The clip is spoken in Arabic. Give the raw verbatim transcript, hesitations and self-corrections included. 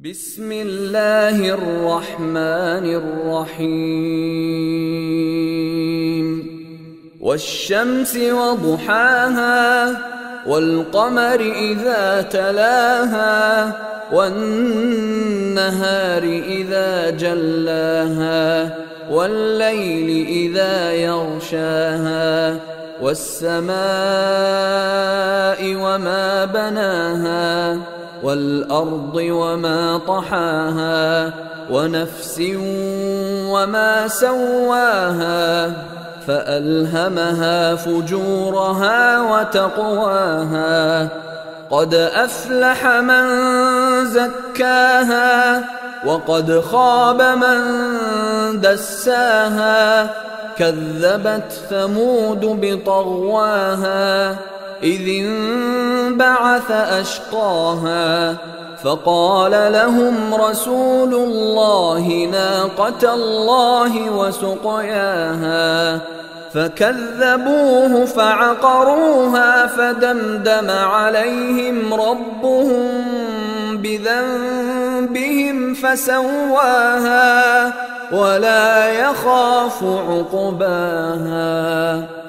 بسم الله الرحمن الرحيم والشمس وضحاها والقمر إذا تلاها والنهار إذا جلاها والليل إذا يغشاها والسماء وما بناها والأرض وما طحاها ونفس وما سواها فألهمها فجورها وتقواها قد أفلح من زكاها وقد خاب من دساها كذبت ثمود بطغواها إذ انبعث أشقاها فقال لهم رسول الله ناقة الله وسقياها فكذبوه فعقروها فدمدم عليهم ربهم بذنبهم فسواها ولا يخاف عقباها.